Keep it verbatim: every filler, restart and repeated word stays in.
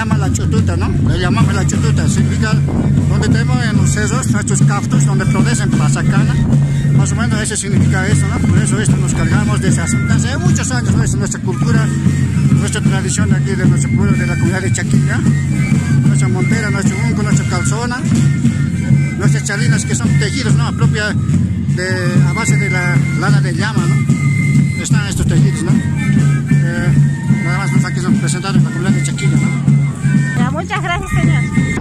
llama la chututa, ¿no? Le llamamos la chututa, significa donde tenemos en los cerros, nuestros cactus, donde producen pasacana. Más o menos eso significa eso, ¿no? Por eso esto nos cargamos desde hace, hace muchos años, ¿no? Es nuestra cultura, nuestra tradición de aquí, de nuestro pueblo, de la comunidad de Chaquilla. Nuestra montera, nuestro unco, nuestra calzona, nuestras chalinas que son tejidos, ¿no? A propia de, a base de la lana de llama, ¿no? Están estos tejidos, ¿no? Eh, nada más nos aquí son presentados en la comunidad de Chaquilla, ¿no? Ya, muchas gracias, señor.